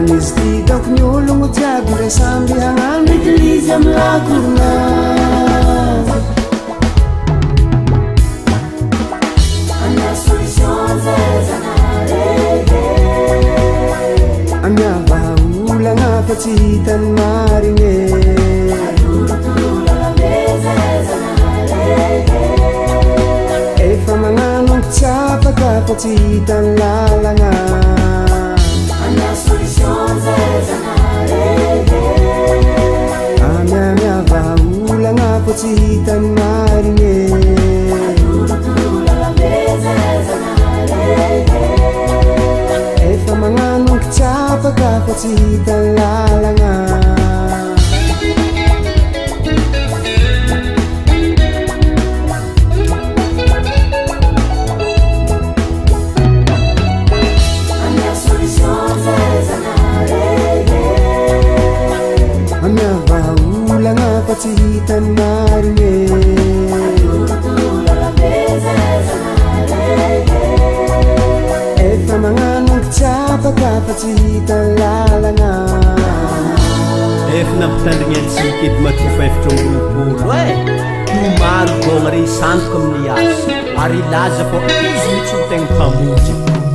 Anisdi daw knyulong mo tiyago rin sambi hangan Nagkalizam lagur na Anya solusyon sa zanarege Anya bahula nga patsitan maringe Aduro-turo la mesa zanarege Efa mga nung tsapa ka patsitan lalangan Anya solusyon sa zanarege Anya bahula nga patsitan maringe Aduro-turo la mesa zanarege Efa mga nung tsapa ka patsitan lalangan Patsitan maringe Aduro-turo la mesa zanarege Efa mga nung tsapa ka patsitan lalangan Efa nampitandrinyan sikid matufeftra grupo Tumaro ko nga rin santo kam niyas Ari laza po izy mitsuteng pamuji